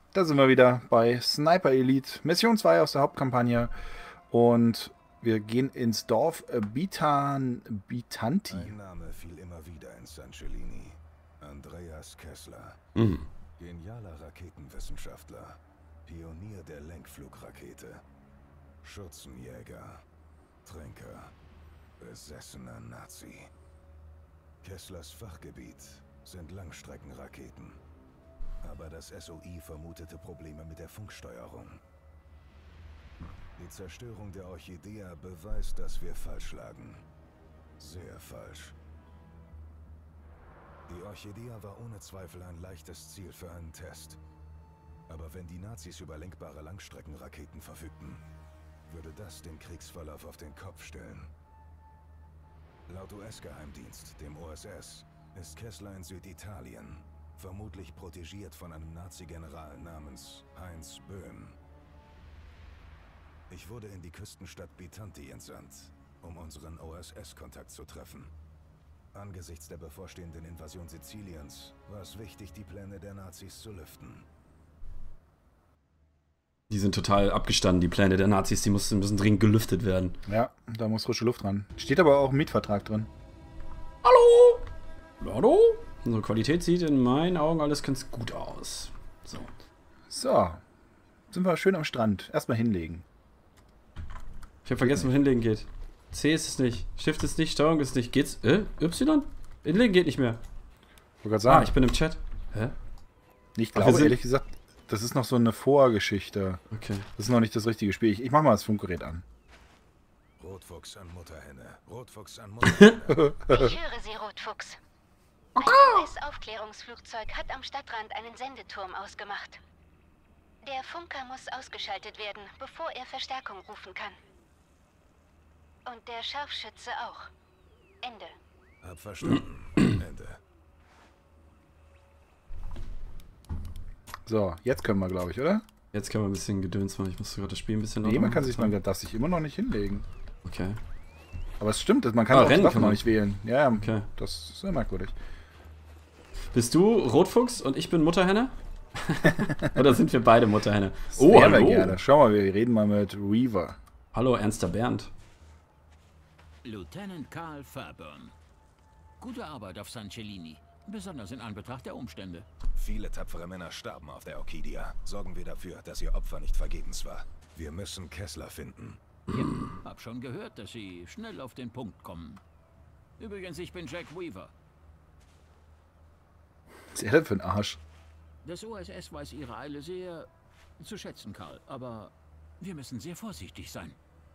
Da sind wir wieder bei Sniper Elite, Mission 2 aus der Hauptkampagne. Und wir gehen ins Dorf Bitanti. Ein Name fiel immer wieder in San Cellini. Andreas Kessler. Mhm. Genialer Raketenwissenschaftler. Pionier der Lenkflugrakete. Schützenjäger. Trinker. Besessener Nazi. Kesslers Fachgebiet sind Langstreckenraketen. Aber das SOI vermutete Probleme mit der Funksteuerung. Die Zerstörung der Orchidea beweist, dass wir falsch lagen. Sehr falsch. Die Orchidea war ohne Zweifel ein leichtes Ziel für einen Test. Aber wenn die Nazis über lenkbare Langstreckenraketen verfügten, würde das den Kriegsverlauf auf den Kopf stellen. Laut US-Geheimdienst, dem OSS, ist Kessler in Süditalien, vermutlich protegiert von einem Nazi-General namens Heinz Böhm. Ich wurde in die Küstenstadt Bitanti entsandt, um unseren OSS-Kontakt zu treffen. Angesichts der bevorstehenden Invasion Siziliens war es wichtig, die Pläne der Nazis zu lüften. Die sind total abgestanden, die Pläne der Nazis, die müssen dringend gelüftet werden. Ja, da muss frische Luft ran. Steht aber auch im Mietvertrag drin. Hallo? Hallo? Unsere Qualität sieht in meinen Augen alles ganz gut aus. So. So, sind wir schön am Strand. Erstmal hinlegen. Ich habe vergessen, wo hinlegen geht. C ist es nicht, Shift ist nicht, Steuerung ist nicht. Geht's? Y? Hinlegen geht nicht mehr. Ich wollte gerade sagen, Ich bin im Chat. Hä? ich wir glaube sind- ehrlich gesagt, das ist noch so eine Vorgeschichte. Okay. Das ist noch nicht das richtige Spiel. Ich mach mal das Funkgerät an. Rotfuchs an Mutterhenne. Rotfuchs an Mutterhenne. Ich höre Sie, Rotfuchs. Ein US-Aufklärungsflugzeug hat am Stadtrand einen Sendeturm ausgemacht. Der Funker muss ausgeschaltet werden, bevor er Verstärkung rufen kann. Und der Scharfschütze auch. Ende. Hab verstanden. Ende. So, jetzt können wir, glaube ich, oder? Jetzt können wir ein bisschen Gedöns machen. Ich muss gerade das Spiel ein bisschen Nee, lauter man machen. kann sich, man darf sich immer noch nicht hinlegen. Okay. Aber es stimmt, man kann auch die rennen Waffe kann noch man. nicht wählen. Ja, Okay. das ist sehr merkwürdig. Bist du Rotfuchs und ich bin Mutterhenne? Oder sind wir beide Mutterhenne? Das Oh, wären wir hallo. gerne. Schau mal, wir reden mal mit Reaver. Hallo, Ernster Bernd. Lieutenant Carl Fairburn. Gute Arbeit auf San Cellini, besonders in Anbetracht der Umstände. Viele tapfere Männer starben auf der Orchidea. Sorgen wir dafür, dass ihr Opfer nicht vergebens war. Wir müssen Kessler finden. Ja, hab schon gehört, dass Sie schnell auf den Punkt kommen. Übrigens, ich bin Jack Weaver. Was ist er denn für ein Arsch? Das OSS weiß Ihre Eile sehr zu schätzen, Karl, aber wir müssen sehr vorsichtig sein.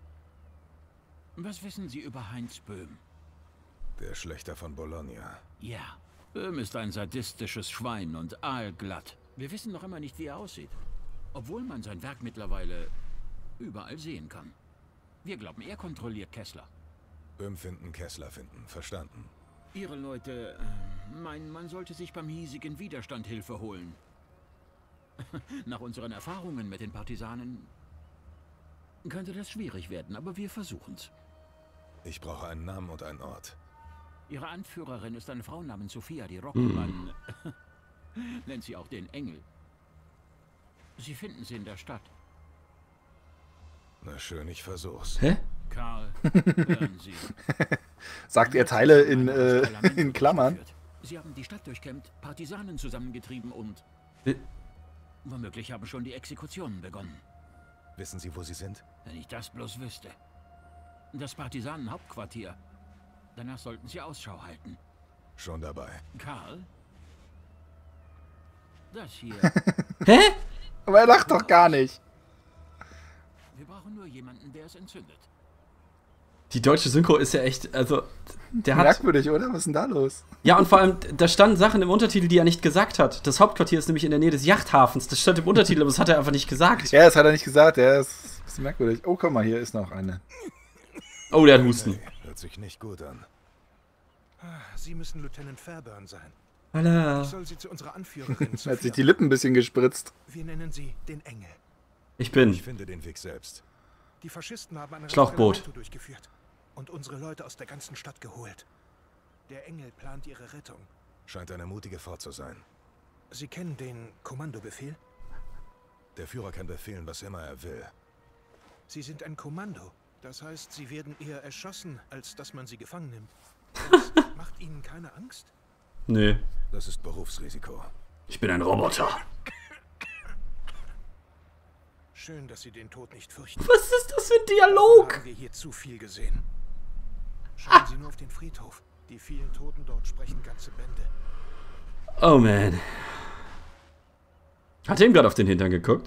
Was wissen Sie über Heinz Böhm? Der Schlächter von Bologna. Ja, Böhm ist ein sadistisches Schwein und aalglatt. Wir wissen noch immer nicht, wie er aussieht. Obwohl man sein Werk mittlerweile überall sehen kann. Wir glauben, er kontrolliert Kessler. Böhm finden, Kessler finden. Verstanden. Ihre Leute meinen, man sollte sich beim hiesigen Widerstand Hilfe holen. Nach unseren Erfahrungen mit den Partisanen könnte das schwierig werden, aber wir versuchen's. Ich brauche einen Namen und einen Ort. Ihre Anführerin ist eine Frau namens Sophia, die Rockmann nennt sie auch den Engel. Sie finden sie in der Stadt. Na schön, ich versuch's. Hä? Karl, hören Sie. Sagt er Teile in Klammern? Sie haben die Stadt durchkämmt, Partisanen zusammengetrieben und Äh. womöglich haben schon die Exekutionen begonnen. Wissen Sie, wo Sie sind? Wenn ich das bloß wüsste. Das Partisanenhauptquartier. Danach sollten Sie Ausschau halten. Schon dabei. Karl? Das hier. Hä? Aber er lacht doch gar nicht. Wir brauchen nur jemanden, der es entzündet. Die deutsche Synchro ist ja echt, also, der hat... Merkwürdig, oder? Was ist denn da los? Ja, und vor allem, da standen Sachen im Untertitel, die er nicht gesagt hat. Das Hauptquartier ist nämlich in der Nähe des Yachthafens. Das stand im Untertitel, aber das hat er einfach nicht gesagt. Ja, das hat er nicht gesagt. Ja, das ist ein bisschen merkwürdig. Oh, guck mal, hier ist noch eine. Oh, der hat Husten. Hört sich nicht gut an. Sie müssen Lieutenant Fairburn sein. Hallo. Ich soll Sie zu unserer Anführerin Er hat sich die zuführen. Lippen ein bisschen gespritzt. Wir nennen sie den Engel. Ich bin. Ich finde den Weg selbst. Die Faschisten haben ein Schlauchboot. Referendum durchgeführt und unsere Leute aus der ganzen Stadt geholt. Der Engel plant ihre Rettung. Scheint eine mutige Frau zu sein. Sie kennen den Kommandobefehl? Der Führer kann befehlen, was immer er will. Sie sind ein Kommando. Das heißt, sie werden eher erschossen, als dass man sie gefangen nimmt. Das macht Ihnen keine Angst? Nee. Das ist Berufsrisiko. Ich bin ein Roboter. Schön, dass Sie den Tod nicht fürchten. Was ist das für ein Dialog? Haben wir hier zu viel gesehen. Schauen Sie nur auf den Friedhof. Die vielen Toten dort sprechen ganze Bände. Oh man. Hat er ihm gerade auf den Hintern geguckt?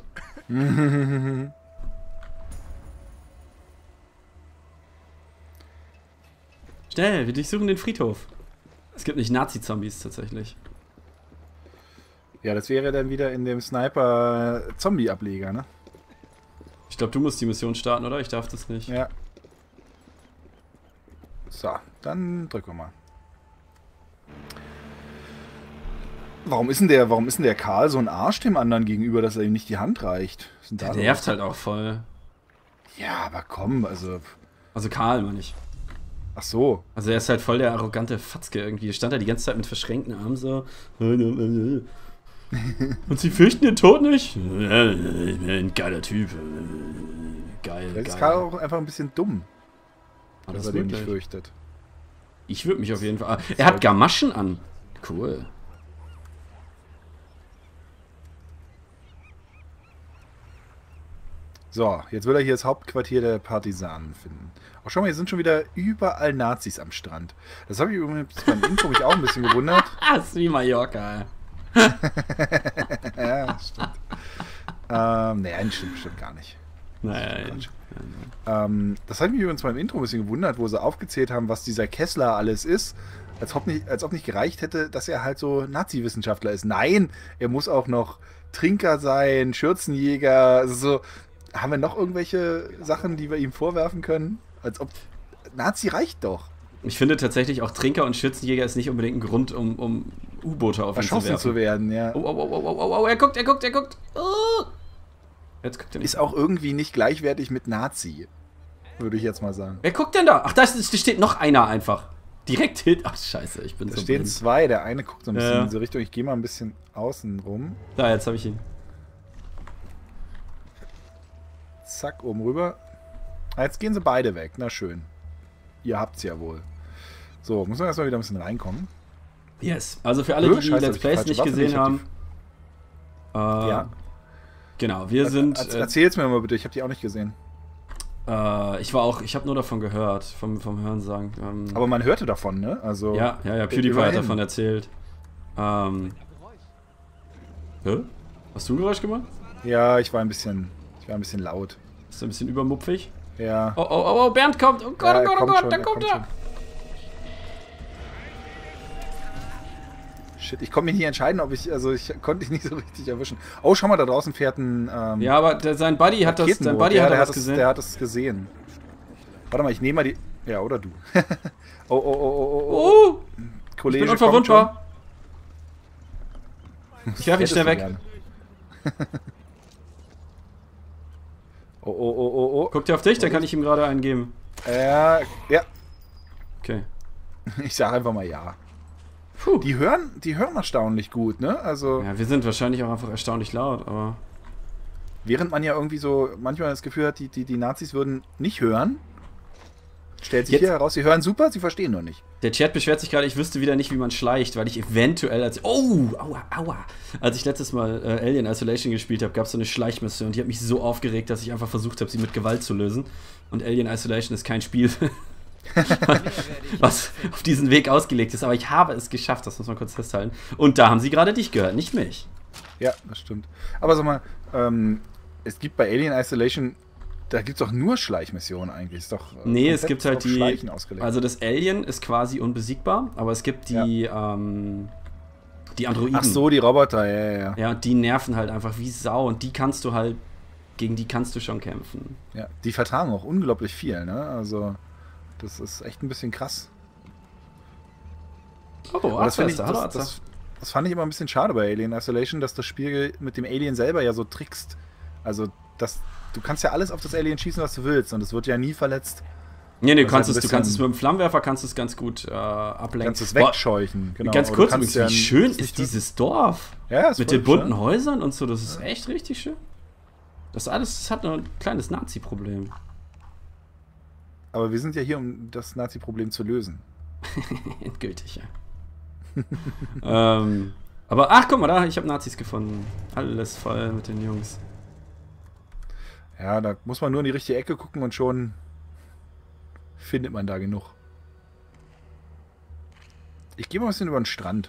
Schnell, wir durchsuchen den Friedhof. Es gibt nicht Nazi-Zombies tatsächlich. Ja, das wäre dann wieder in dem Sniper-Zombie-Ableger, ne? Ich glaube, du musst die Mission starten, oder? Ich darf das nicht. Ja. So, dann drücken wir mal. Warum ist denn der Karl so ein Arsch dem anderen gegenüber, dass er ihm nicht die Hand reicht? Was ist denn da Der los? nervt halt auch voll. Ja, aber komm, also... Also Karl, meine ich. Ach so. Also er ist halt voll der arrogante Fatzke irgendwie. Er stand da die ganze Zeit mit verschränkten Armen so. Und sie fürchten den Tod nicht? Ich bin ein geiler Typ. Geil, Vielleicht ist geil. Karl auch einfach ein bisschen dumm, Ah, dass das er den nicht wirklich. fürchtet. Ich würde mich auf jeden Fall... Er hat Gamaschen an. Cool. So, jetzt will er hier das Hauptquartier der Partisanen finden. Auch schau mal, hier sind schon wieder überall Nazis am Strand. Das habe ich übrigens beim Intro mich auch ein bisschen gewundert. Ah, ist wie Mallorca. Ja, stimmt. Naja, stimmt bestimmt gar nicht. Nein. Das hat mich übrigens beim Intro ein bisschen gewundert, wo sie aufgezählt haben, was dieser Kessler alles ist. Als ob nicht gereicht hätte, dass er halt so Nazi-Wissenschaftler ist. Nein, er muss auch noch Trinker sein, Schürzenjäger, also so. Haben wir noch irgendwelche Sachen, die wir ihm vorwerfen können? Als ob... Nazi reicht doch. Ich finde tatsächlich auch Trinker und Schürzenjäger ist nicht unbedingt ein Grund, um U-Boote auf ihn zu Erschossen werfen. zu werden, ja. Oh, er guckt. Oh. Jetzt guckt er nicht. Ist auch irgendwie nicht gleichwertig mit Nazi. Würde ich jetzt mal sagen. Wer guckt denn da? Ach, da steht noch einer einfach. Direkt hin. Ach, scheiße, ich bin Da so stehen blind. zwei. Der eine guckt so ein bisschen Ja. in diese Richtung. Ich gehe mal ein bisschen außen rum. Da, jetzt habe ich ihn. Zack, oben rüber. Ah, jetzt gehen sie beide weg. Na schön. Ihr habt's ja wohl. So, muss man erstmal wieder ein bisschen reinkommen. Yes. Also für alle, die die Scheiße, hab Let's ich Plays falsche nicht Waffe? gesehen Ich hab haben. Ja. Genau, wir sind... Erzähl's mir mal bitte, ich habe die auch nicht gesehen. ich habe nur davon gehört, vom Hörensagen. Aber man hörte davon, ne? Also, ja, PewDiePie hat immerhin. davon erzählt. Hä? Hast du ein Geräusch gemacht? Ja, ich war ein bisschen laut. Ist ein bisschen übermupfig? Ja. Oh, Bernd kommt! Oh Gott, Ja, oh er Gott, kommt schon, da er kommt kommt er! Shit, ich konnte mich nicht entscheiden, ich konnte dich nicht so richtig erwischen. Oh, schau mal, da draußen fährt ein Ja, aber sein Buddy hat das, Raketenboot. sein Buddy Ja, hat der was hat gesehen. Der hat es gesehen. Warte mal, ich nehme mal die... Ja, oder du. Oh. Ich Kollege bin unverwundbar. kommt Ich werf ihn schon. schnell weg. Gern. Oh. Guckt er auf dich, dann kann ich ihm gerade einen geben. Ja. Okay. Ich sage einfach mal ja. Puh. Die hören erstaunlich gut, ne? Also, Ja, wir sind wahrscheinlich auch einfach erstaunlich laut, aber... während man ja irgendwie so manchmal das Gefühl hat, die Nazis würden nicht hören, stellt sich Jetzt- hier heraus, sie hören super, sie verstehen nur nicht. Der Chat beschwert sich gerade, ich wüsste wieder nicht, wie man schleicht, weil ich eventuell aua. Als ich letztes Mal Alien Isolation gespielt habe, gab es so eine Schleichmission, die hat mich so aufgeregt, dass ich einfach versucht habe, sie mit Gewalt zu lösen. Und Alien Isolation ist kein Spiel, was auf diesen Weg ausgelegt ist. Aber ich habe es geschafft, das muss man kurz festhalten. Und da haben sie gerade dich gehört, nicht mich. Ja, das stimmt. Aber sag mal, es gibt bei Alien Isolation, da gibt es doch nur Schleichmissionen eigentlich. Ist doch, Nee, es komplett gibt halt auf die... Schleichen ausgelegt. Also das Alien ist quasi unbesiegbar, aber es gibt die Androiden. Ach so, die Roboter, ja. Ja, und die nerven halt einfach wie Sau und gegen die kannst du schon kämpfen. Ja, die vertragen auch unglaublich viel, ne? Also, das ist echt ein bisschen krass. Oh, Aber das, Arzt, hallo Arzt. das fand ich immer ein bisschen schade bei Alien Isolation, dass das Spiel mit dem Alien selber ja so trickst. Also, du kannst ja alles auf das Alien schießen, was du willst, und es wird ja nie verletzt. Nee, Das du ist kannst halt ein es mit bisschen- dem Flammenwerfer kannst du es ganz gut ablenken. Du kannst es Boah, wegscheuchen. Genau. Ganz Aber kurz, du kannst übrigens, wie schön das nicht ist dieses Dorf? Ja, ist Mit voll den bunten schön. Häusern und so, das ist echt richtig schön. Das alles das hat nur ein kleines Nazi-Problem. Aber wir sind ja hier, um das Nazi-Problem zu lösen. Endgültig, ja. Aber, ach, guck mal da, ich habe Nazis gefunden. Alles voll mit den Jungs. Ja, da muss man nur in die richtige Ecke gucken und schon findet man da genug. Ich gehe mal ein bisschen über den Strand.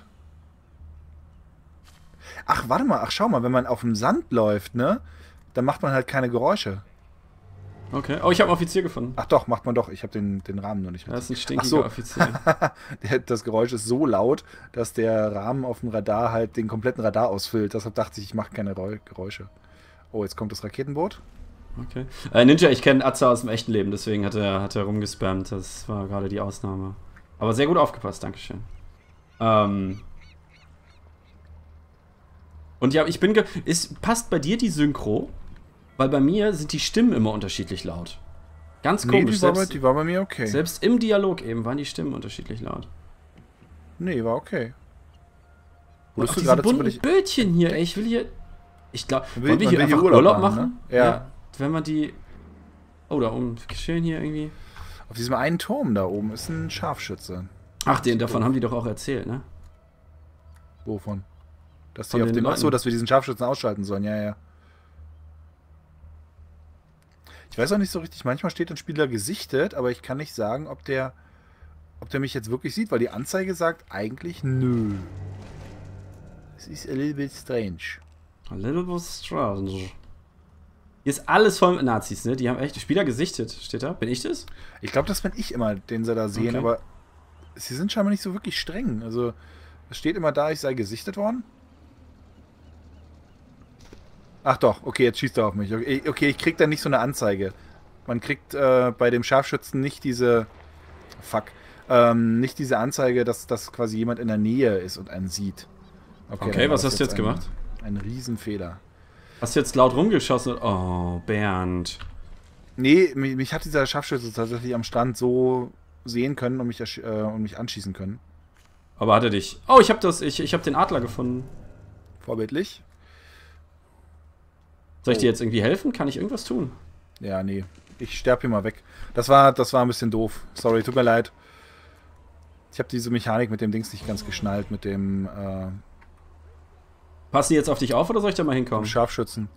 Ach, warte mal, ach schau mal, wenn man auf dem Sand läuft, ne, dann macht man halt keine Geräusche. Okay. Oh, ich habe einen Offizier gefunden. Ach doch, macht man doch. Ich habe den Rahmen noch nicht. Das ist ein stinkiger Ach so. Offizier. Das Geräusch ist so laut, dass der Rahmen auf dem Radar halt den kompletten Radar ausfüllt. Deshalb dachte ich mache keine Geräusche. Oh, jetzt kommt das Raketenboot. Okay. Ninja, ich kenne Atze aus dem echten Leben, deswegen hat er rumgespammt. Das war gerade die Ausnahme. Aber sehr gut aufgepasst, Dankeschön. Und ja, passt bei dir die Synchro? Weil bei mir sind die Stimmen immer unterschiedlich laut. Ganz komisch. Nee, die war bei mir okay. Selbst im Dialog eben waren die Stimmen unterschiedlich laut. Nee, war okay. Und auch diese bunten Bötchen hier, ey, ich will hier... Ich glaube, wollen wir hier einfach Urlaub machen? Ne? Ja. Wenn man die... Oh, da oben, schön hier irgendwie. Auf diesem einen Turm da oben ist ein Scharfschütze. Ach, davon haben die doch auch erzählt, ne? Wovon? Dass die auf dem... Achso, dass wir diesen Scharfschützen ausschalten sollen, ja, ja. Ich weiß auch nicht so richtig, manchmal steht ein Spieler gesichtet, aber ich kann nicht sagen, ob der mich jetzt wirklich sieht, weil die Anzeige sagt eigentlich nö. Es ist a little bit strange. A little bit strange. Hier ist alles voll mit Nazis, ne? Die haben echt Spieler gesichtet, steht da? Bin ich das? Ich glaube, das bin ich immer, den sie da sehen, okay. Aber sie sind scheinbar nicht so wirklich streng. Also, es steht immer da, ich sei gesichtet worden. Ach doch, okay, jetzt schießt er auf mich. Okay, ich krieg da nicht so eine Anzeige. Man kriegt bei dem Scharfschützen nicht diese... Fuck. Nicht diese Anzeige, dass quasi jemand in der Nähe ist und einen sieht. Okay, was hast du jetzt gemacht? Ein Riesenfehler. Hast du jetzt laut rumgeschossen? Oh, Bernd. Nee, mich hat dieser Scharfschütze tatsächlich am Strand so sehen können und mich anschießen können. Aber hat er dich... Oh, ich hab den Adler gefunden. Vorbildlich. Soll ich dir jetzt irgendwie helfen? Kann ich irgendwas tun? Ja, nee. Ich sterbe hier mal weg. Das war ein bisschen doof. Sorry, tut mir leid. Ich habe diese Mechanik mit dem Dings nicht ganz geschnallt, mit dem... Passen die jetzt auf dich auf oder soll ich da mal hinkommen? Scharfschützen.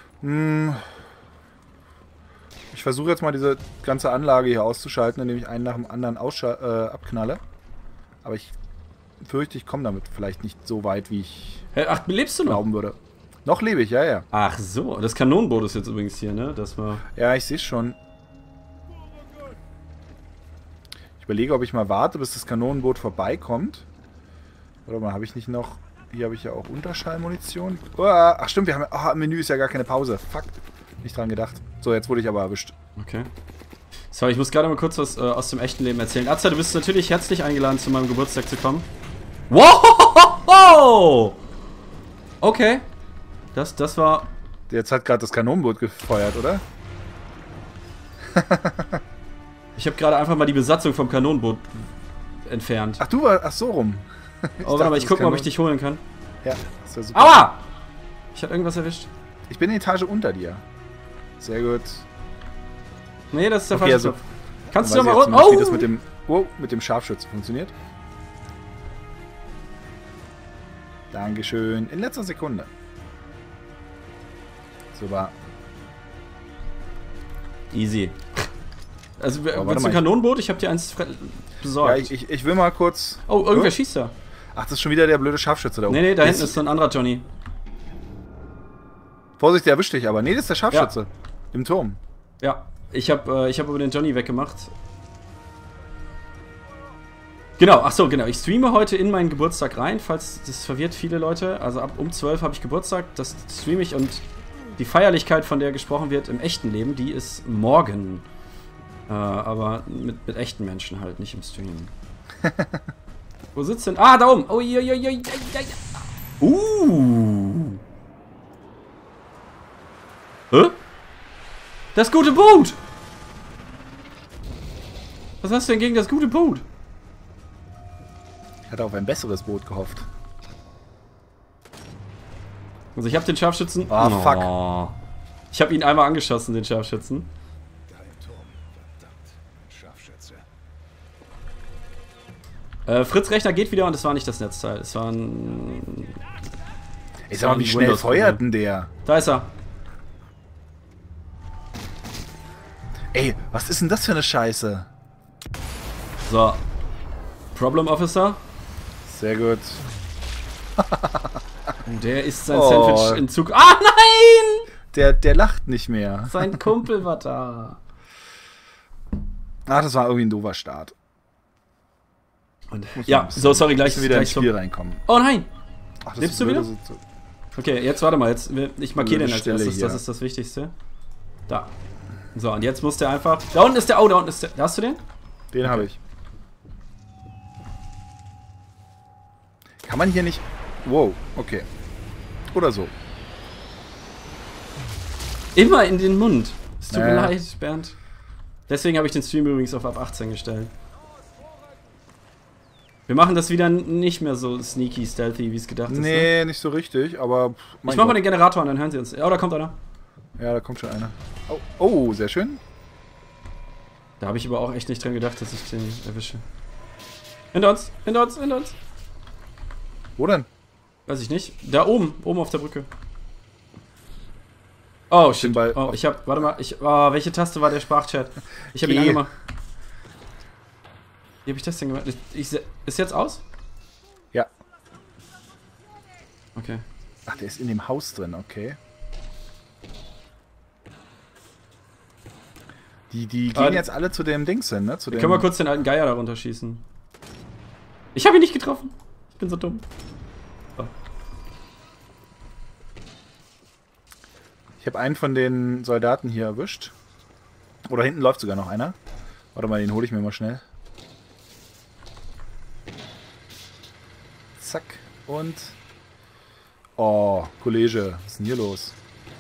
Ich versuche jetzt mal diese ganze Anlage hier auszuschalten, indem ich einen nach dem anderen abknalle. Aber ich fürchte, ich komme damit vielleicht nicht so weit, wie ich Ach, lebst du noch? Glauben würde. Noch lebe ich, ja, ja. Ach so, das Kanonenboot ist jetzt übrigens hier, ne? Das war... Ja, ich sehe es schon. Ich überlege, ob ich mal warte, bis das Kanonenboot vorbeikommt. Oder mal, habe ich nicht noch... Hier habe ich ja auch Unterschallmunition. Oh, ach stimmt, wir haben ja... Oh, im Menü ist ja gar keine Pause. Fuck. Nicht dran gedacht. So, jetzt wurde ich aber erwischt. Okay. So, ich muss gerade mal kurz was aus dem echten Leben erzählen. Atze, du bist natürlich herzlich eingeladen, zu meinem Geburtstag zu kommen. Wow! Okay. Das war... Jetzt hat gerade das Kanonenboot gefeuert, oder? Ich habe gerade einfach mal die Besatzung vom Kanonenboot entfernt. Ach, ach so rum. Oh, warte mal, ich gucke mal, ob ich dich holen kann. Ja, ist ja super. Aua! Ich habe irgendwas erwischt. Ich bin in der Etage unter dir. Sehr gut. Nee, das ist der falsche Knopf. Kannst du doch mal runter... Oh! Wie das mit dem Scharfschützen funktioniert. Dankeschön. In letzter Sekunde. Super. Easy. Also, willst du ein Kanonenboot? Ich habe dir eins besorgt. Ja, ich will mal kurz... Oh, irgendwer schießt da. Ach, das ist schon wieder der blöde Scharfschütze da oben. Nee, da hinten ist so ein anderer Johnny. Vorsicht, der erwischt dich aber. Nee, das ist der Scharfschütze. Ja. Im Turm. Ja, ich hab aber den Johnny weggemacht. Genau, ach so, genau. Ich streame heute in meinen Geburtstag rein, falls das verwirrt viele Leute. Also ab um 12 habe ich Geburtstag, das streame ich und die Feierlichkeit, von der gesprochen wird im echten Leben, die ist morgen. Aber mit echten Menschen halt, nicht im Stream. Wo sitzt denn? Ah, da oben! Oh, Hä? Das gute Boot! Was hast du denn gegen das gute Boot? Ich hatte auf ein besseres Boot gehofft. Also ich habe den Scharfschützen... Ah, fuck. Ich habe ihn einmal angeschossen, den Scharfschützen. Da im Turm. Verdammt. Scharfschütze. Fritz Rechner geht wieder und es war nicht das Netzteil. Es war ein... Ich sag mal, wie schnell feuert denn der? Da ist er. Ey, was ist denn das für eine Scheiße? So. Problem Officer. Sehr gut. Der isst sein Sandwich in Zug. Ah, nein! Der lacht nicht mehr. Sein Kumpel war da. Ach, das war irgendwie ein doofer Start. Und, ja, so, sorry, gleich wieder ins gleich Spiel reinkommen. Oh nein! Ach, das Lebst ist du wieder? so- Okay, jetzt warte mal. Jetzt, ich markiere den als Stille erstes. hier. Das ist das Wichtigste. Da. So, und jetzt muss der einfach... Da unten ist der... Oh, da unten ist der... Hast du den? Den habe ich. Kann man hier nicht... Wow, okay. Oder so. Immer in den Mund. Es tut mir Naja. leid, Bernd. Deswegen habe ich den Stream übrigens auf ab 18 gestellt. Wir machen das wieder nicht mehr so sneaky, stealthy, wie es gedacht ist. Ne? Nee, nicht so richtig, aber... Ich mach mal den Generator an, dann hören sie uns. Ja, da kommt einer. Ja, da kommt schon einer. Oh, oh, sehr schön. Da habe ich aber auch echt nicht dran gedacht, dass ich den erwische. Hinter uns, hinter uns, hinter uns. Wo denn? Weiß ich nicht. Da oben, oben auf der Brücke. Oh, shit. Ball Oh, auf- ich hab, warte mal, welche Taste war der Sprachchat? Ich habe ihn G. angemacht. Wie habe ich das denn gemacht? Ist jetzt aus? Ja. Okay. Ach, der ist in dem Haus drin, okay. Die gehen jetzt alle zu dem Dings hin, ne? Zu dem, Können wir kurz den alten Geier da runterschießen? Ich habe ihn nicht getroffen. Ich bin so dumm. So. Ich habe einen von den Soldaten hier erwischt. Oder hinten läuft sogar noch einer. Warte mal, den hole ich mir mal schnell. Zack. Und... Oh, Kollege, was ist denn hier los?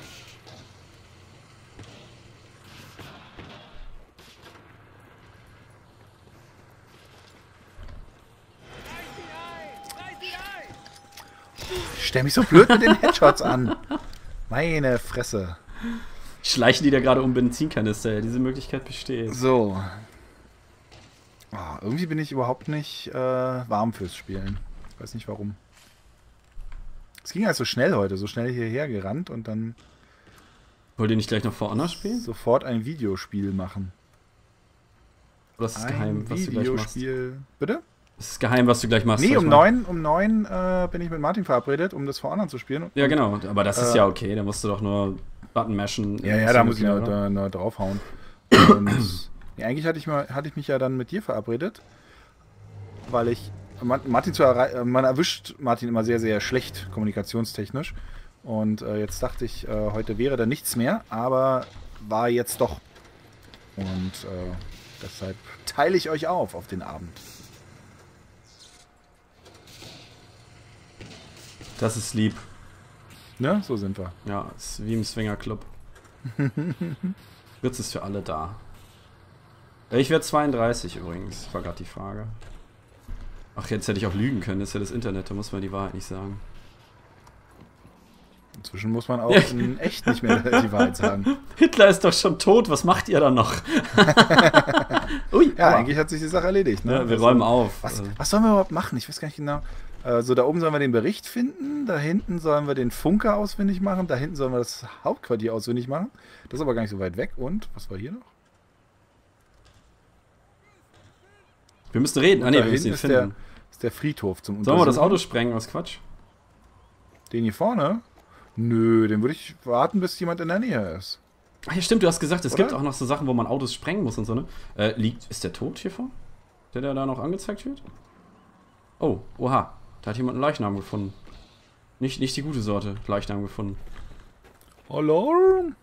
Ich stell mich so blöd mit den Headshots an. Meine Fresse. Schleichen die da gerade um Benzinkanister? Ja, diese Möglichkeit besteht. So. Oh, irgendwie bin ich überhaupt nicht warm fürs Spielen. Weiß nicht warum. Es ging halt so schnell heute, so schnell hierher gerannt und dann Wollt ihr nicht gleich noch For Honor spielen? sofort ein Videospiel machen. Oder ist es Ein geheim, was du gleich machst? Videospiel. Bitte? Ist es geheim, was du gleich machst? Nee, sag ich um mal? 9 bin ich mit Martin verabredet, um das For Honor zu spielen. Ja, genau. Aber das ist ja okay. Da musst du doch nur Button mashen. Ja, da muss ich oder? noch draufhauen. Und ja, eigentlich hatte ich mich ja dann mit dir verabredet, weil ich Martin man erwischt Martin immer sehr, sehr schlecht kommunikationstechnisch. Und jetzt dachte ich, heute wäre da nichts mehr, aber war jetzt doch. Und deshalb teile ich euch auf den Abend. Das ist lieb. Ne? So sind wir. Ja, ist wie im Swingerclub. Fritz ist für alle da. Ich werde 32 übrigens, war gerade die Frage. Ach, jetzt hätte ich auch lügen können, das ist ja das Internet, da muss man die Wahrheit nicht sagen. Inzwischen muss man auch in echt nicht mehr die Wahrheit sagen. Hitler ist doch schon tot, was macht ihr da noch? Ui, Ja, aua. eigentlich hat sich die Sache erledigt. Ne? Ja, wir Also, räumen auf. Was sollen wir überhaupt machen? Ich weiß gar nicht genau. So, da oben sollen wir den Bericht finden, da hinten sollen wir den Funker ausfindig machen, da hinten sollen wir das Hauptquartier ausfindig machen. Das ist aber gar nicht so weit weg. Und, was war hier noch? Wir müssen reden. Ah, nee, da wir müssen ihn hinten ist finden. der Friedhof zum Sollen wir das Untersuchen. Auto sprengen? Was Quatsch? Den hier vorne? Nö, den würde ich warten, bis jemand in der Nähe ist. Ach ja, stimmt, du hast gesagt, es Oder? gibt auch noch so Sachen, wo man Autos sprengen muss und so, ne? Ist der tot hiervor? Der da noch angezeigt wird? Oh, oha. Da hat jemand einen Leichnam gefunden. Nicht die gute Sorte Leichnam gefunden. Alarm!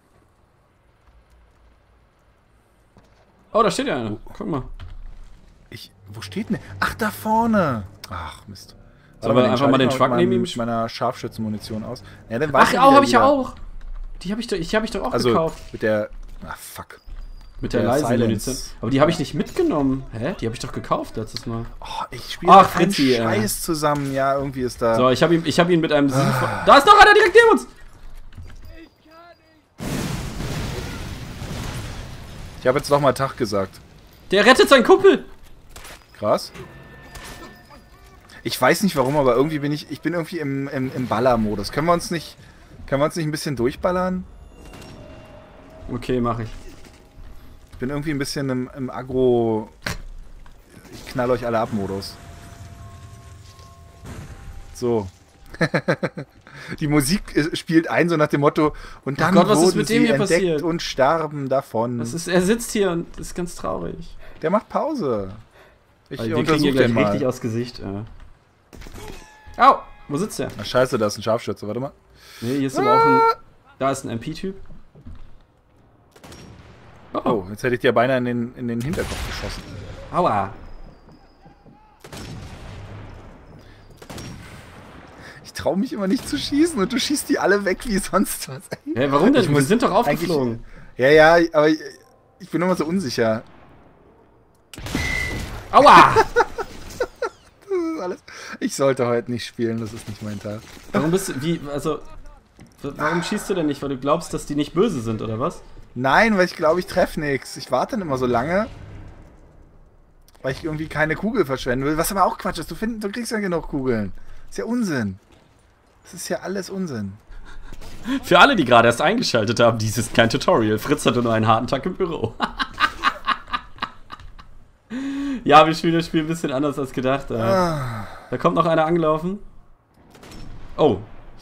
Oh, da steht ja einer. Guck mal. Wo steht denn der? Ach, da vorne! Ach, Mist. Sollen wir den einfach mal schalte den ich Truck neben ihm mit meiner Scharfschützenmunition aus. Ja, dann Ach, weiß habe ich ja wieder. auch. Die habe ich doch auch Also gekauft. mit der... Ach, fuck. Mit der der leisen Silence. Munition. Aber die habe ich nicht mitgenommen. Hä? Die habe ich doch gekauft letztes Mal. Oh, ich spiele Ach, keinen Fritzi, Scheiß zusammen. Ja, irgendwie ist da... So, ich hab ihn mit einem Da ist noch einer direkt neben uns! habe jetzt nochmal Tag gesagt. Der rettet seinen Kumpel! Krass. Ich weiß nicht warum, aber irgendwie bin ich bin irgendwie im Baller-Modus. Können wir uns nicht ein bisschen durchballern? Okay, mach ich. Ich bin irgendwie ein bisschen im Agro... Ich knall euch alle ab Modus. So. Die Musik spielt ein, so nach dem Motto, und dann Gott, was ist wurden mit dem sie hier entdeckt passiert? und starben davon. Er sitzt hier und ist ganz traurig. Der macht Pause. Ich Wir kriegen hier untersuche gleich den mal. richtig aus Gesicht. Au! Wo sitzt der? Ach, scheiße, da ist ein Scharfschütze, warte mal. Nee, hier ist aber auch ein... Da ist ein MP-Typ. Oh, jetzt hätte ich dir beinahe in den Hinterkopf geschossen. Aua! Ich traue mich immer nicht zu schießen und du schießt die alle weg wie sonst was. Hey, warum denn? Ich Wir muss sind doch aufgeflogen. Ja, aber ich bin immer so unsicher. Aua! Das ist alles. Ich sollte heute nicht spielen, das ist nicht mein Tag. Warum bist du... Wie... Also... Warum schießt du denn nicht? Weil du glaubst, dass die nicht böse sind, oder was? Nein, weil ich glaube, ich treffe nichts. Ich warte dann immer so lange, weil ich irgendwie keine Kugel verschwenden will. Was aber auch Quatsch ist. Du kriegst ja genug Kugeln. Ist ja Unsinn. Das ist ja alles Unsinn. Für alle, die gerade erst eingeschaltet haben, dies ist kein Tutorial. Fritz hatte nur einen harten Tag im Büro. Ja, wir spielen das Spiel ein bisschen anders als gedacht. Da kommt noch einer angelaufen. Oh.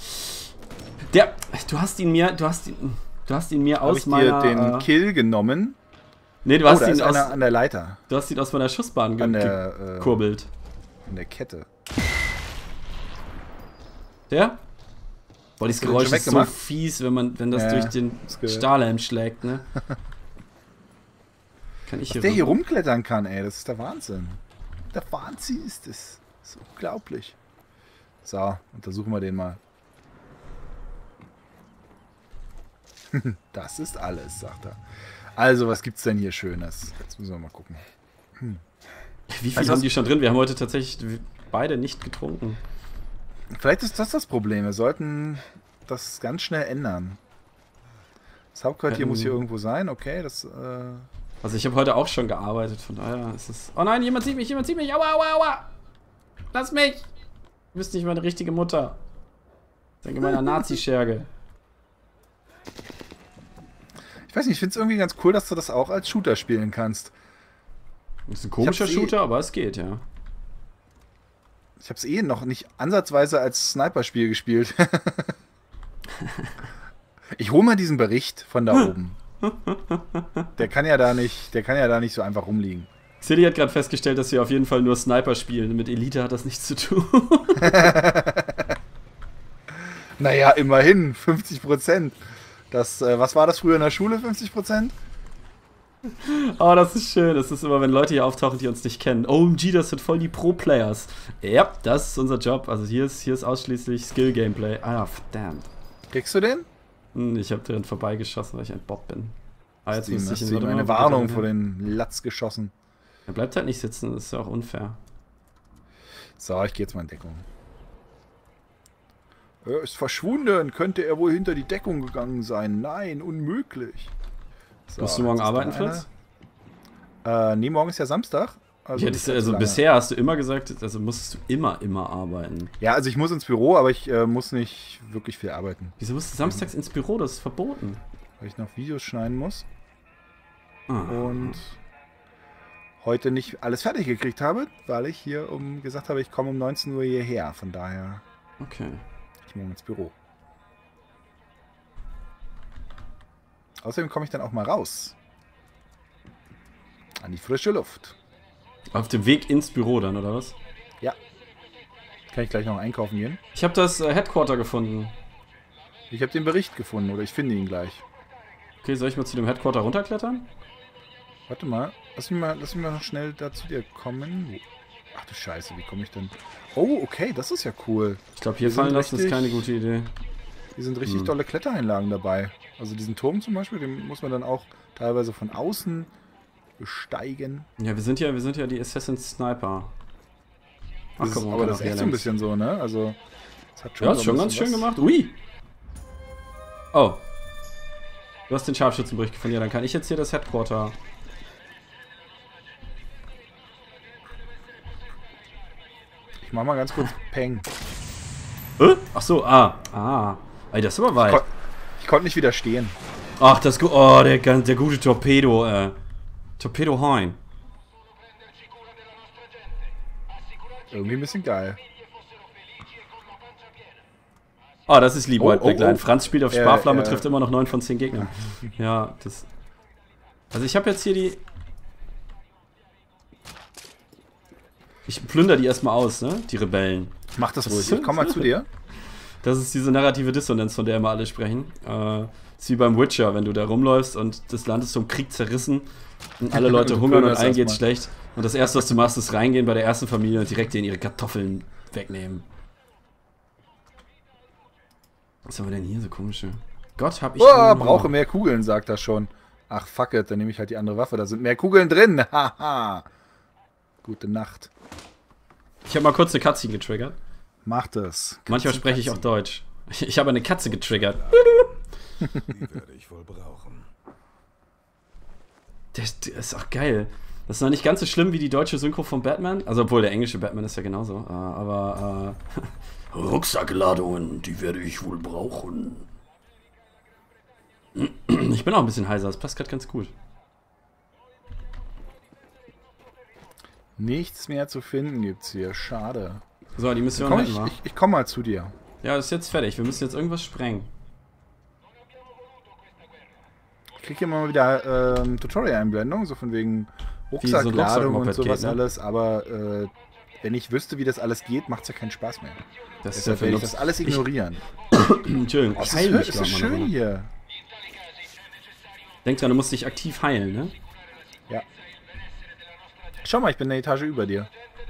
Du hast ihn mir aus meiner... Hab ich dir den Kill genommen? Nee, du hast da ihn ist aus... einer an der Leiter. Du hast ihn aus meiner Schussbahn gekurbelt. An der Kette. Der? Boah, dieses Hast du den Geräusch schon ist so weggemacht? fies, wenn das Ja, durch den Stahlhelm schlägt, ne? Kann ich Was der hier rumklettern kann, ey, das ist der Wahnsinn. Der Wahnsinn ist es. Das ist unglaublich. So, untersuchen wir den mal. Das ist alles, sagt er. Also, was gibt's denn hier Schönes? Jetzt müssen wir mal gucken. Wie viel haben die schon drin? Wir haben heute tatsächlich beide nicht getrunken. Vielleicht ist das Problem. Wir sollten das ganz schnell ändern. Das Hauptquartier muss hier irgendwo sein. Okay, das... Also ich habe heute auch schon gearbeitet, von daher ist es... Oh nein, jemand sieht mich! Aua, aua, aua! Lass mich! Du bist nicht meine richtige Mutter. Denke meiner Nazi-Scherge. Ich weiß nicht, ich finde es irgendwie ganz cool, dass du das auch als Shooter spielen kannst. Das ist ein komischer Shooter, aber es geht, ja. Ich habe es noch nicht ansatzweise als Sniper-Spiel gespielt. Ich hole mal diesen Bericht von da oben. Der kann ja da nicht so einfach rumliegen. Silly hat gerade festgestellt, dass wir auf jeden Fall nur Sniper spielen. Mit Elite hat das nichts zu tun. Naja, immerhin 50%. Was war das früher in der Schule, 50%? Oh, das ist schön. Das ist immer, wenn Leute hier auftauchen, die uns nicht kennen. OMG, das sind voll die Pro-Players. Ja, das ist unser Job. Also hier ist ausschließlich Skill-Gameplay. Ah, verdammt. Kriegst du den? Ich habe drin vorbeigeschossen, weil ich ein Bob bin. Jetzt müsste ich ihm eine Warnung vor den Latz geschossen. Er bleibt halt nicht sitzen, das ist ja auch unfair. So, ich gehe jetzt mal in Deckung. Er ist verschwunden. Könnte er wohl hinter die Deckung gegangen sein? Nein, unmöglich. So, musst du morgen arbeiten, Fritz? Nee, morgen ist ja Samstag. Also bisher hast du immer gesagt, also musstest du immer arbeiten. Ja, also ich muss ins Büro, aber ich muss nicht wirklich viel arbeiten. Wieso musst du samstags ins Büro? Das ist verboten. Weil ich noch Videos schneiden muss. Ah. Und heute nicht alles fertig gekriegt habe, weil ich hier gesagt habe, ich komme um 19 Uhr hierher. Von daher okay. Ich morgen ins Büro. Außerdem komme ich dann auch mal raus. An die frische Luft. Auf dem Weg ins Büro dann, oder was? Ja. Kann ich gleich noch einkaufen gehen? Ich habe das Headquarter gefunden. Ich habe den Bericht gefunden, oder ich finde ihn gleich. Okay, soll ich mal zu dem Headquarter runterklettern? Warte mal. Lass mich mal noch schnell da zu dir kommen. Ach du Scheiße, wie komme ich denn... Oh, okay, das ist ja cool. Ich glaube, hier fallen lassen ist keine gute Idee. Hier sind richtig tolle Klettereinlagen dabei. Also diesen Turm zum Beispiel, den muss man dann auch teilweise von außen besteigen. Ja, wir sind ja die Assassin's Sniper. Ach, komm, aber das ist echt so ein bisschen so, ne? Also, das hat schon ja, ist schon ganz schön gemacht. Ui! Oh. Du hast den Scharfschützenbericht gefunden. Ja, dann kann ich jetzt hier das Headquarter Ich mach mal ganz kurz Peng. Ach so, Ey, das ist aber weit. Ich konnte nicht widerstehen. Ach, der gute Torpedo, Torpedo Hein. Irgendwie ein bisschen geil. Ah, das ist lieb, Oh, White Black oh, Line. oh. Franz spielt auf Sparflamme, trifft immer noch 9 von 10 Gegnern. Ja, das... Also ich habe jetzt hier die... Ich plünder die erstmal aus, ne? Die Rebellen. Mach das ruhig. Ich komm mal zu dir. Das ist diese narrative Dissonanz, von der immer alle sprechen. Das ist wie beim Witcher, wenn du da rumläufst und das Land ist vom Krieg zerrissen und alle Leute hungern und allen geht's schlecht. Und das Erste, was du machst, ist reingehen bei der ersten Familie und direkt denen ihre Kartoffeln wegnehmen. Was haben wir denn hier so komische? Gott, hab ich... Brauche mehr Kugeln, sagt er schon. Ach, fuck it, dann nehme ich halt die andere Waffe. Da sind mehr Kugeln drin. Haha. Gute Nacht. Ich habe mal kurz eine Cutscene getriggert. Mach das. Manchmal spreche ich auch Deutsch. Ich habe eine Katze getriggert. Die werde ich wohl brauchen. Das ist auch geil. Das ist noch nicht ganz so schlimm wie die deutsche Synchro von Batman. Also, obwohl der englische Batman ist ja genauso. Aber, Rucksackladungen, die werde ich wohl brauchen. Ich bin auch ein bisschen heiser, das passt gerade ganz gut. Nichts mehr zu finden gibt's hier. Schade. So, die Mission Komm, hätten wir. ich komm mal zu dir. Ja, das ist jetzt fertig. Wir müssen jetzt irgendwas sprengen. Ich krieg hier mal wieder Tutorial-Einblendung, so von wegen Rucksackladung und sowas geht, ne? alles, aber wenn ich wüsste, wie das alles geht, macht's ja keinen Spaß mehr. Das Deshalb werde ich das alles ignorieren. Entschuldigung, Oh, es ist schön hier. Denk dran, du musst dich aktiv heilen, ne? Ja. Schau mal, ich bin eine Etage über dir.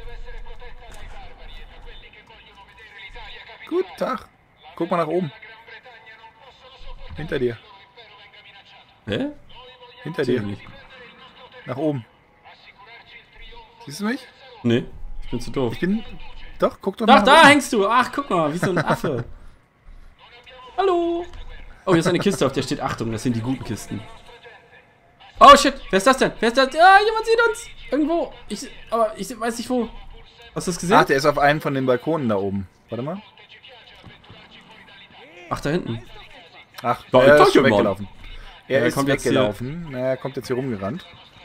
Guten Tag. Guck mal nach oben. Hinter dir. Hä? Hinter Sehe dir. ich nicht. Nach oben. Siehst du mich? Nee, ich bin zu doof. Ich bin... Doch, guck doch Ach, mal da nach oben. hängst du! Ach, guck mal, wie so ein Affe. Hallo! Oh, hier ist eine Kiste, auf der steht Achtung, das sind die guten Kisten. Oh shit, wer ist das denn? Wer ist das? Ja, jemand sieht uns! Irgendwo. Aber ich weiß nicht wo. Hast du das gesehen? Ach, der ist auf einem von den Balkonen da oben. Warte mal. Ach, da hinten. Ach, Da er ist ist schon jemand. weggelaufen. Er Ja, ist kommt jetzt hier- weggelaufen. Er kommt jetzt hier rumgerannt.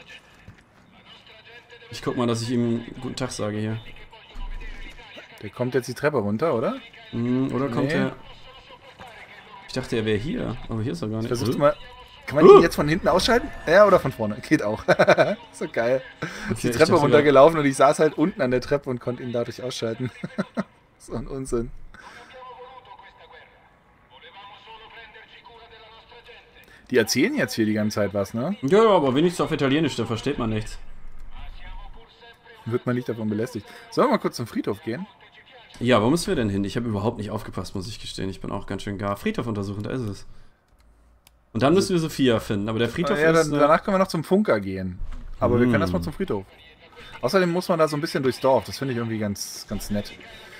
Ich guck mal, dass ich ihm guten Tag sage hier. Der kommt jetzt die Treppe runter, oder? Oder kommt Nee. er... Ich dachte, er wäre hier, aber hier ist er gar nicht. Versucht mal. Kann man ihn jetzt von hinten ausschalten? Ja, oder von vorne? Geht auch. So geil. Ist die ich Treppe dachte runtergelaufen und ich saß halt unten an der Treppe und konnte ihn dadurch ausschalten. So ein Unsinn. Die erzählen jetzt hier die ganze Zeit was, ne? Ja, aber wenigstens auf Italienisch, da versteht man nichts. Wird man nicht davon belästigt. Sollen wir mal kurz zum Friedhof gehen? Ja, wo müssen wir denn hin? Ich habe überhaupt nicht aufgepasst, muss ich gestehen. Ich bin auch ganz schön gar. Friedhof untersuchen, da ist es. Und dann müssen wir Sophia finden, aber der Friedhof Ja, ist... danach können wir noch zum Funker gehen. Aber wir können erstmal zum Friedhof. Außerdem muss man da so ein bisschen durchs Dorf. Das finde ich irgendwie ganz, ganz nett.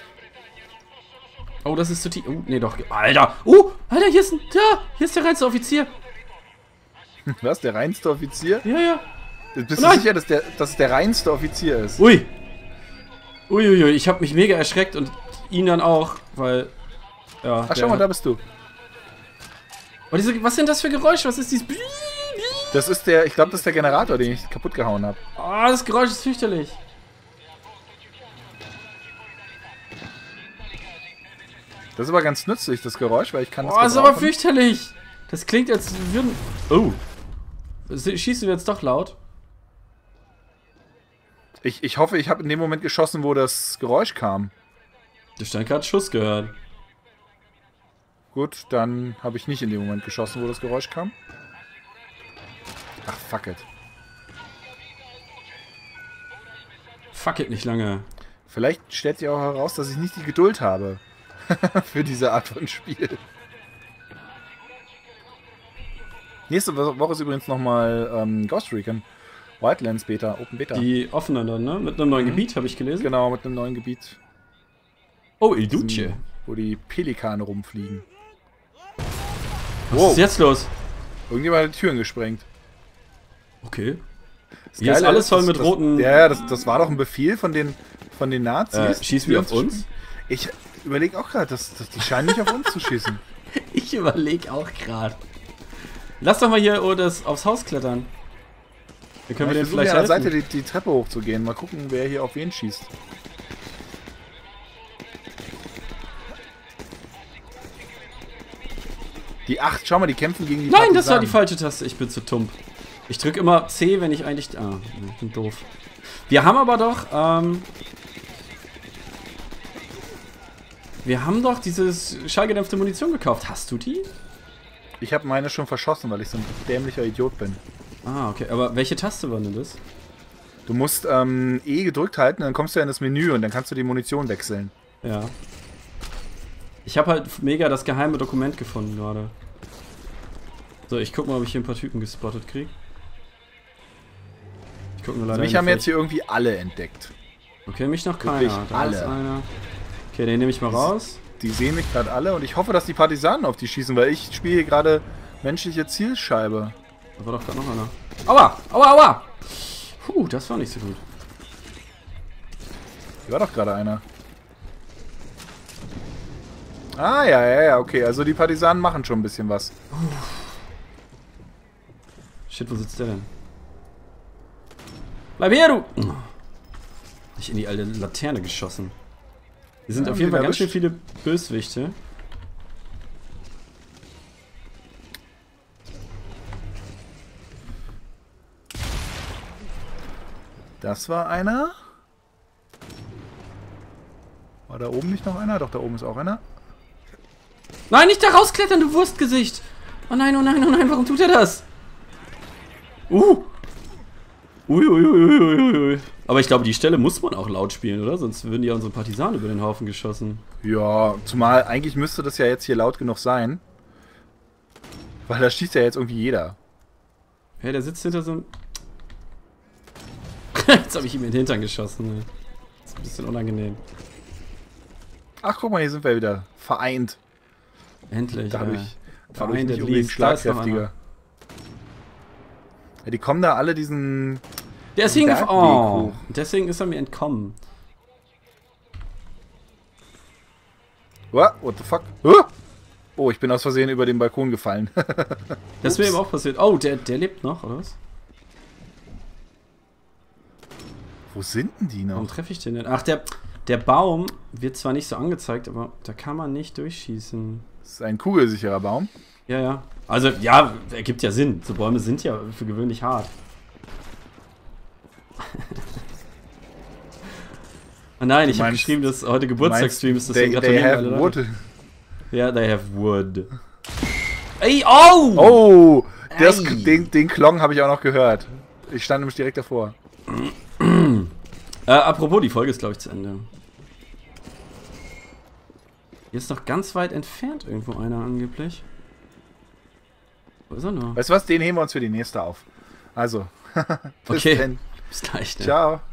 Oh, das ist zu tief. Oh, nee, doch. Alter! Alter, hier ist hier ist der reinste Offizier. Was? Der reinste Offizier? Ja, ja. Bist Nein. du sicher, dass es der reinste Offizier ist? Ui. Uiuiui, ich habe mich mega erschreckt und ihn dann auch, weil... Ja, Ach, schau mal, da bist du. Oh, was sind das für Geräusche? Was ist dieses... Das ist der, ich glaube, das ist der Generator, den ich kaputt gehauen habe. Oh, das Geräusch ist fürchterlich. Das ist aber ganz nützlich, das Geräusch, weil ich kann das Oh, das ist aber gebrauchen. fürchterlich. Das klingt, als würden... Oh. Schießen wir jetzt doch laut? Ich hoffe, ich habe in dem Moment geschossen, wo das Geräusch kam. Der Stein hat Schuss gehört. Gut, dann habe ich nicht in dem Moment geschossen, wo das Geräusch kam. Ach, fuck it. Fuck it, nicht lange. Vielleicht stellt sich auch heraus, dass ich nicht die Geduld habe für diese Art von Spiel. Nächste Woche ist übrigens nochmal Ghost Recon Wildlands Beta, Open Beta. Die offenen dann, ne? Mit einem neuen Gebiet, habe ich gelesen. Genau, mit einem neuen Gebiet, Oh, Il Duce. wo die Pelikane rumfliegen. Was ist jetzt los? Irgendjemand hat die Türen gesprengt. Okay. Das Hier ist Geile alles voll mit das, roten... Ja, das war doch ein Befehl von den von den Nazis. Schießen die auf uns? Ich überlege auch gerade, die scheinen nicht auf uns zu schießen. Ich überlege auch gerade. Lass doch mal hier aufs Haus klettern. Dann können wir den vielleicht an der helfen. Seite die Treppe hochzugehen. Mal gucken, wer hier auf wen schießt. Die 8, schau mal, die kämpfen gegen die Nein, Partisanen. das war die falsche Taste. Ich bin zu tump. Ich drücke immer C, wenn ich eigentlich... Ah, ich bin doof. Wir haben aber doch... wir haben doch dieses schallgedämpfte Munition gekauft. Hast du die? Ich habe meine schon verschossen, weil ich so ein dämlicher Idiot bin. Ah, okay. Aber welche Taste war denn das? Du musst E gedrückt halten, dann kommst du ja in das Menü und dann kannst du die Munition wechseln. Ja. Ich habe halt mega das geheime Dokument gefunden gerade. So, ich guck mal, ob ich hier ein paar Typen gespottet kriege. Ich guck nur leider Mich nicht, haben weil jetzt hier irgendwie alle entdeckt. Okay, mich noch Wirklich keiner. Da alle. ist einer. Okay, den nehme ich mal raus. Die sehen mich gerade alle und ich hoffe, dass die Partisanen auf die schießen, weil ich spiele hier gerade menschliche Zielscheibe. Da war doch gerade noch einer. Aua! Aua, aua! Puh, das war nicht so gut. Hier war doch gerade einer. Ah, ja, okay. Also die Partisanen machen schon ein bisschen was. Shit, wo sitzt der denn? Bleib her, du! Nicht in die alte Laterne geschossen. Hier sind Ja, auf jeden den Fall ganz schön erwischt. viele Böswichte. Das war einer. War da oben nicht noch einer? Doch, da oben ist auch einer. Nein, nicht da rausklettern, du Wurstgesicht! Oh nein, oh nein, oh nein, warum tut er das? Uiuiuiuiui. Aber ich glaube, die Stelle muss man auch laut spielen, oder? Sonst würden ja unsere Partisanen über den Haufen geschossen. Ja, zumal eigentlich müsste das ja jetzt hier laut genug sein. Weil da schießt ja jetzt irgendwie jeder. Hey, der sitzt hinter so einem... Jetzt habe ich ihm in den Hintern geschossen. Ey. Das ist ein bisschen unangenehm. Ach, guck mal, hier sind wir wieder. Vereint. Endlich, Dadurch Verein der nicht unbedingt Lies. Da ist noch einer. schlagkräftiger. Ja, die kommen da alle diesen... Der ist Den hingefallen. Bergweg Oh, hoch. deswegen ist er mir entkommen. What the fuck? Huh? Oh, ich bin aus Versehen über den Balkon gefallen. Das ist mir eben auch passiert. Oh, der lebt noch, oder was? Wo sind denn die Warum noch? treffe ich den denn? Ach, der Baum wird zwar nicht so angezeigt, aber da kann man nicht durchschießen. Das ist ein kugelsicherer Baum. Ja, ja. Also, ja, ergibt ja Sinn. So Bäume sind ja für gewöhnlich hart. Oh nein, ich habe meinst- geschrieben, dass heute Geburtstagsstream ist, deswegen they gratulieren have alle Leute. wood. Ja, they have wood. Ey, oh! Oh, Ei. den Klong habe ich auch noch gehört. Ich stand nämlich direkt davor. Apropos, die Folge ist, glaube ich, zu Ende. Hier ist noch ganz weit entfernt irgendwo einer angeblich. Wo ist er noch? Weißt du was? Den heben wir uns für die nächste auf. Also, bis Okay. dann. Bis gleich. Ne? Ciao.